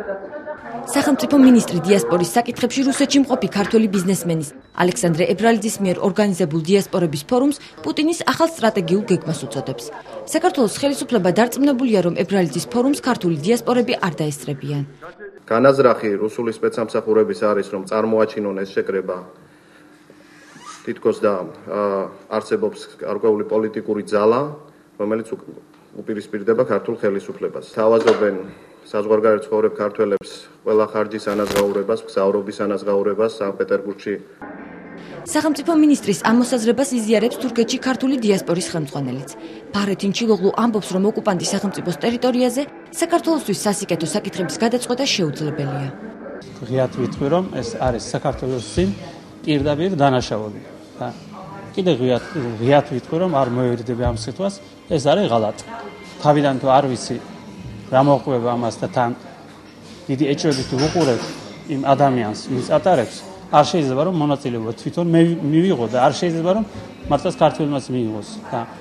სახელმწიფო მინისტრი დიასპორის საკითხებში რუსეთში მყოფი ქართველი ბიზნესმენის ალექსანდრე ებრალიძის მიერ ორგანიზებულ დიასპორების ფორუმს პუტინის ახალ სტრატეგიულ გეგმას უწოდებს. საქართველოს ხელისუფლება დარწმუნებულია, რომ ებრალიძის ფორუმს ქართული დიასპორები არ დაესწრებიან. განაზრახი რუსული სპეცსამსახურების არის, რომ წარმოაჩინონ ეს შეკრება თითქოს და არსებობს გარკვეული პოლიტიკური ძალა, რომელიც უპირისპირდება ქართულ ხელისუფლებას. თავაზობენ საზღვარგარეთ ცხოვრებ ქართველებს ყველა ხარჯის ანაზღაურებას, მგზავრობის ანაზღაურებას სანქტ-პეტერბურგში. სახელმწიფო მინისტრის ამ მოსაზრებას იზიარებს თურქეთში ქართული დიასპორის ხელმძღვანელიც. ბარეთინ ჩილოღლუ ამბობს, რომ ოკუპანტის სახელმწიფოს ტერიტორიაზე საქართველოსთვის სასიკეთო საკითხების გადაწყვეტა შეუძლებელია. ღიად ვიტყვი, რომ ეს არის საქართველოს წინ პირდაპირ დანაშაული. კიდე ღიად ვიტყვი, რომ არ მოერიდები ამ სიტყვას, ეს არის ღალატი. თავიდან თუ არ ვიცი რა მოყვება ამას და თან დიდი ეჭვებით ვუყურებ იმ ადამიანს, ვინც ატარებს, არ შეიძლება რომ მონაწილეობა თვითონ მივიღო და არ შეიძლება რომ მართლაც ქართველმაც მიიღოს.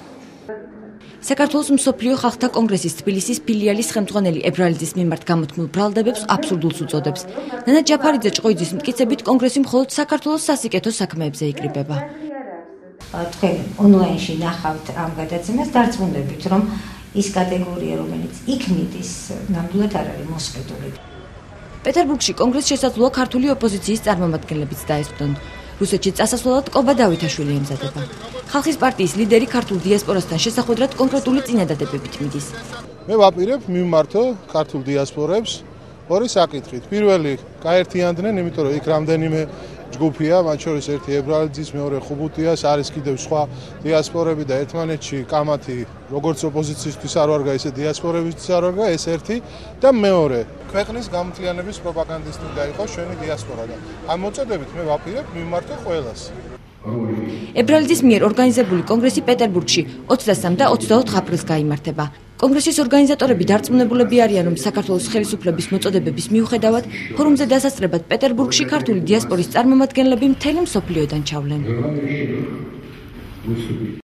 საქართველოს მსოფლიო ხალხთა კონგრესის თბილისის ფილიალის ხელმძღვანელი ებრალიძის მიმართ გამოთქმულ ბრალდებებს აბსურდულს უწოდებს. ნანა ჯაფარიძე ჭყოიძის მტკიცებით კონგრესი მხოლოდ საქართველოს სასიკეთო საქმეებზე იკრიბება. თქვენ ონლაინში ნახავთ ამ გადაცემას, დარწმუნდებით, რომ ის კატეგორია, რომელიც იქ მიდის, ნამდვილად არ არის მოსყიდული. პეტერბურგში კონგრესს შესაძლოა ქართული ოპოზიციის წარმომადგენლებიც დაესწრონ. რუსეთში წასასვლელად კობა დავითაშვილი ემზადება. ხალხის პარტიის ლიდერი ქართულ დიასპორასთან შესახვედრად კონკრეტული წინადადებებით მიდის. მე ვაპირებ მიმართო ქართულ დიასპორებს ორი საკითხით. პირველი, გაერთიანდნენ, იმიტომ რომ იქ რამდენიმე ჯგუფია, მათ შორის ერთი ებრალიძის, მეორე ხუბუტიას, არის კიდევ სხვა დიასპორები და ერთმანეთში კამათი როგორც ოპოზიციისთვის არ ვარგა, ისე დიასპორებისთვის არ ვარგა, ეს ერთი და მეორე, ქვეყნის გამთლიანების პროპაგანდისტი დაიყო ჩვენი დიასპორა და ამ მოწოდებით მე ვაპირებ მიმართო ყველას. ებრალიძის მიერ ორგანიზებული კონგრესი პეტერბურგში 23 და 24 აპრილს გაიმართება. კონგრესის ორგანიზატორები დარწმუნებულები არიან, რომ საქართველოს ხელისუფლების მოწოდებების მიუხედავად ფორუმზე დასასწრებად პეტერბურგში ქართული დიასპორის წარმომადგენლები მთელი მსოფლიოდან ჩავლენ.